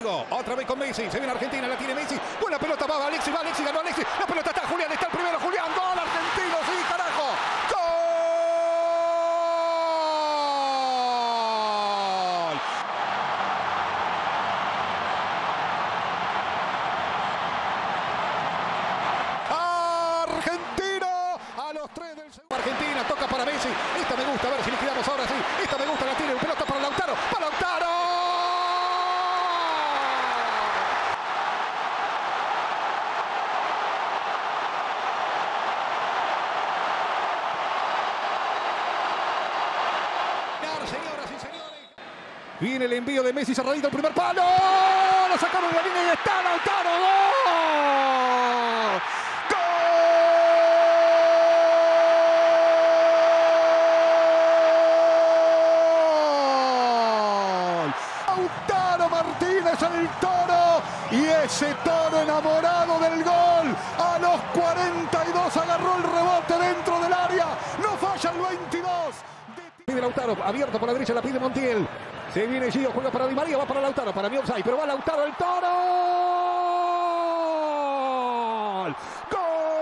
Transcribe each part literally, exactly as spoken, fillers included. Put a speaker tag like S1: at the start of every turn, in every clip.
S1: Otra vez con Messi, se viene Argentina, la tiene Messi, buena pelota, va Alexis, va Alexis, ganó Alexis, la pelota está Julián, está el primero Julián, gol argentino, sí, carajo, gol. Argentina a los tres del segundo. Argentina toca para Messi, esta me gusta, a ver si liquidamos ahora sí, esta me gusta, la tiene, pelota para Lautaro, para Lautaro. Señoras y señores, viene el envío de Messi, cerradito el primer palo, lo sacaron de la línea y está Lautaro, ¡gol! ¡Gol! Lautaro Martínez, el toro, y ese toro enamorado del gol, a los cuarenta y dos agarró el rebote dentro del área, no falla el veintidós. Pide Lautaro, abierto por la derecha, la pide Montiel. Se viene Gio, juega para Di María, va para Lautaro, para mi offside, pero va Lautaro, el toro. ¡Gol!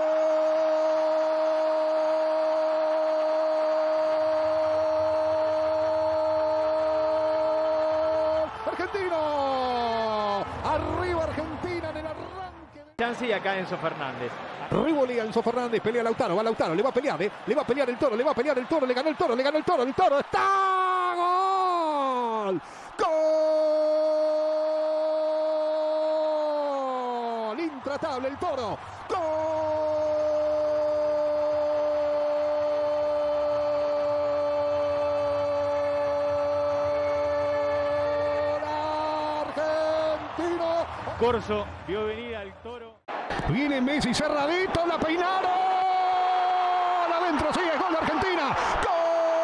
S1: ¡Argentino! Arriba Argentina en el arranque.
S2: Chance y acá Enzo Fernández.
S1: Rivoli a Enzo Fernández, pelea Lautaro, va Lautaro, le va a pelear, ¿eh? Le va a pelear el toro, le va a pelear el toro, le ganó el toro, le ganó el toro, el toro, ¡está! ¡Gol! ¡Gol! Intratable el toro, ¡gol! Argentino.
S2: Corso vio venir al toro.
S1: Viene Messi cerradito, la peinaron. Adentro, sigue, gol de Argentina. ¡Gol!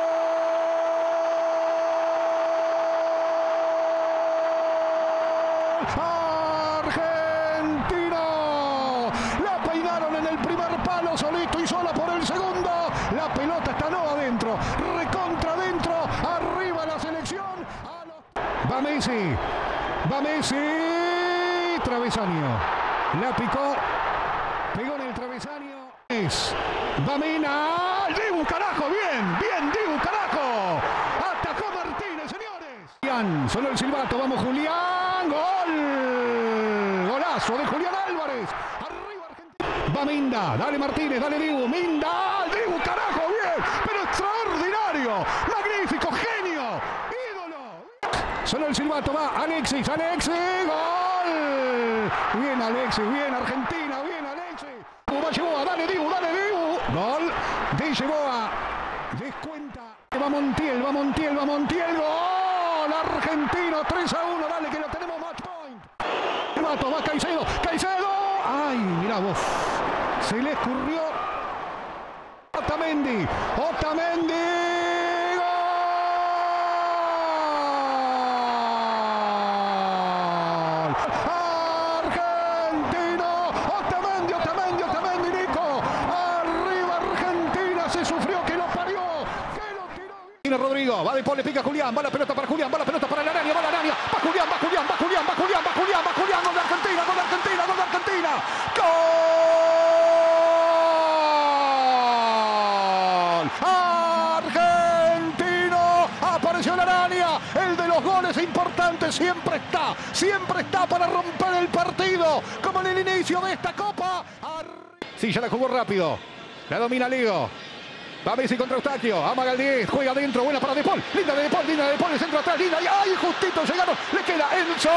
S1: Argentina. La peinaron en el primer palo, solito y sola por el segundo. La pelota está no adentro, recontra adentro. Arriba la selección. Va Messi. Va Messi. Travesaño. La picó, pegó en el travesaño. Es Bamena. Dibu, carajo, bien, bien, Dibu, carajo. Atacó Martínez, señores. Julián, sonó el silbato, vamos Julián. Gol. Golazo de Julián Álvarez. Arriba Argentina. Va Minda, dale Martínez, dale Dibu. Minda, Dibu, carajo, bien. Pero extraordinario, magnífico, genio, ídolo. Sonó el silbato, va Alexis, Alexis, gol. Bien Alexis, bien Argentina, bien Alexis. Va Yeboa, dale Dibu, dale Dibu. Gol de Yeboa. Descuenta. Va Montiel, va Montiel, va Montiel. Gol argentino, tres a uno. Dale que lo tenemos match point. El vato, va Caicedo, Caicedo. Ay, mirá vos. Se le escurrió. Otamendi, Otamendi. Rodrigo, va de Paul, le pica Julián, va la pelota para Julián, va la pelota para la Arania, va la Arania, va Julián, va Julián, va Julián, va Julián, va Julián, va Julián, gol de Argentina, gol de Argentina, gol de Argentina, gol argentino, apareció la Arania, el de los goles importantes, siempre está, siempre está para romper el partido, como en el inicio de esta copa. Sí, ya la jugó rápido, la domina Ligo. Va Messi contra Eustaquio, amaga el diez, juega adentro, buena para De Paul, linda de De Paul, linda de De Paul, el centro atrás, linda, y ¡ay, justito llegaron! Le queda Enzo.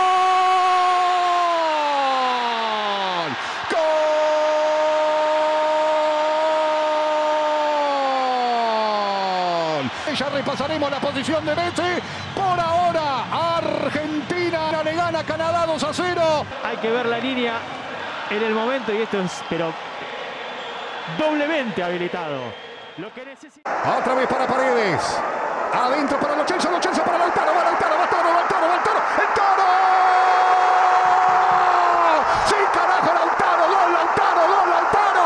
S1: ¡Gol! Ya repasaremos la posición de Messi. Por ahora, Argentina le gana a Canadá dos a cero.
S2: Hay que ver la línea en el momento y esto es, pero doblemente habilitado. Lo que necesita.
S1: Otra vez para Paredes. Adentro para Lo Celso, Lo Celso para Lautaro, va Lautaro, va Toro, va Toro, va Toro, el Toro. Sí, carajo, Lautaro, gol, Lautaro, gol, Lautaro.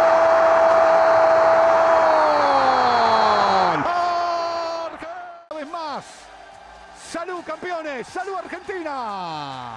S1: Gol. más. ¡Salud, campeones! ¡Salud, Argentina!